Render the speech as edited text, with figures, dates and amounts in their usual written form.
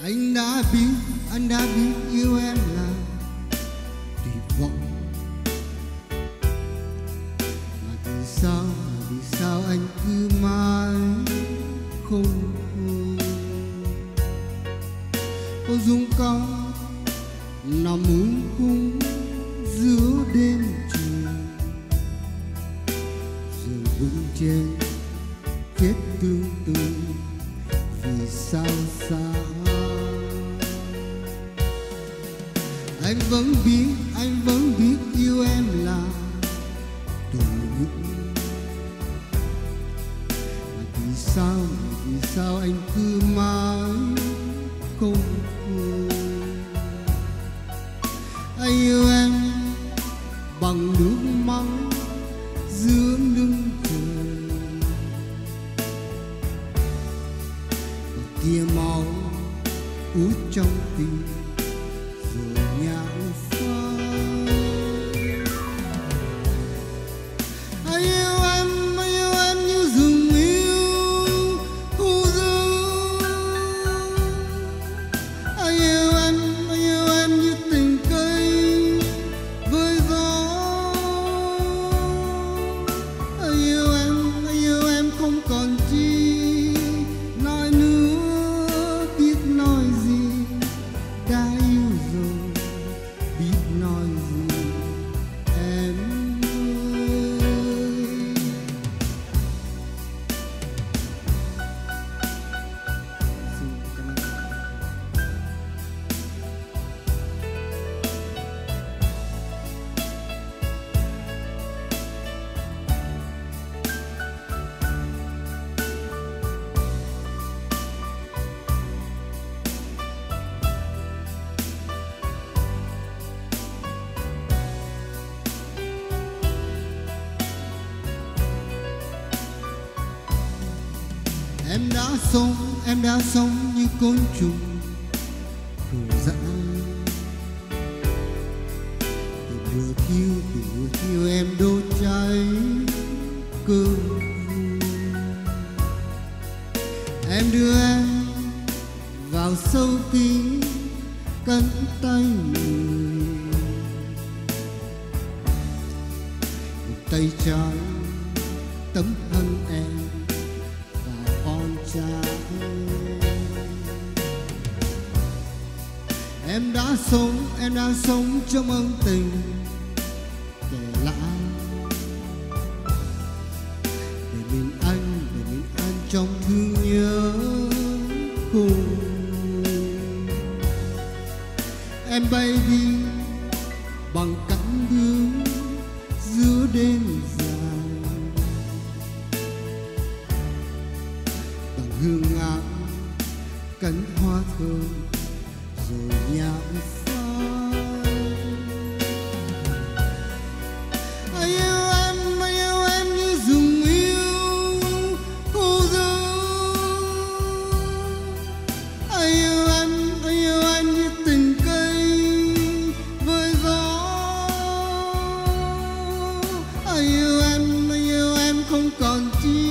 Anh đã biết yêu em là tuyệt vọng. Mà vì sao anh cứ mãi không có dung cong nằm ung khung giữa đêm trường, giường vững trên chết tương tư. Vì sao xa anh vẫn biết yêu em là tù nhục. Mà vì sao anh cứ mãi không quên. Anh yêu em bằng nước mắt giữa lưng trời, và tia máu út trong tim rồi nhạo phai. Anh yêu em như rừng yêu khu rừng. Anh yêu em như tình cây với gió. Anh yêu em không còn chi nói nữa, biết nói gì, đã yêu rồi biết nói gì em ơi. Xin cảm ơn. Em đã sống như côn trùng khởi dã. Từ lửa thiêu em đốt cháy cơn vui. Em đưa em vào sâu kín cánh tay người, một tay trái tấm thân em và con trai. Em đã sống trong ân tình kẻ lạ, để mình anh trong thương nhớ cùng. Em bay đi bằng cánh bướm giữa đêm dài, bằng hương ngát cánh hoa thơm rồi nhạo phai. Anh yêu em như rừng yêu khu rừng. Anh yêu em như tình cây với gió. Anh yêu em không còn chi